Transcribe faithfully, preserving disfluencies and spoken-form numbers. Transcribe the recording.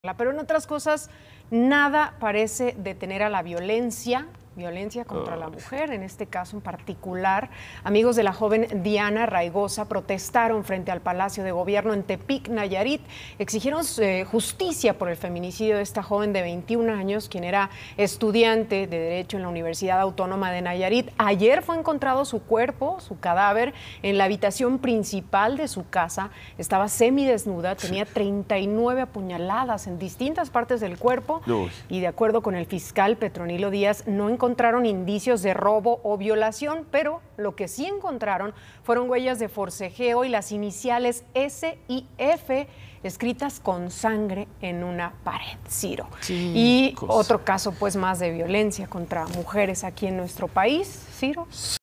Pero en otras cosas, nada parece detener a la violencia, violencia contra la mujer, en este caso en particular. Amigos de la joven Diana Raigosa protestaron frente al Palacio de Gobierno en Tepic, Nayarit. Exigieron eh, justicia por el feminicidio de esta joven de veintiún años, quien era estudiante de Derecho en la Universidad Autónoma de Nayarit. Ayer fue encontrado su cuerpo, su cadáver, en la habitación principal de su casa. Estaba semidesnuda, tenía treinta y nueve apuñaladas en distintas partes del cuerpo. Uy. Y de acuerdo con el fiscal Petronilo Díaz, no encontraron indicios de robo o violación, pero lo que sí encontraron fueron huellas de forcejeo y las iniciales ese y efe escritas con sangre en una pared, Ciro. Sí, y cosa. otro caso pues más de violencia contra mujeres aquí en nuestro país, Ciro.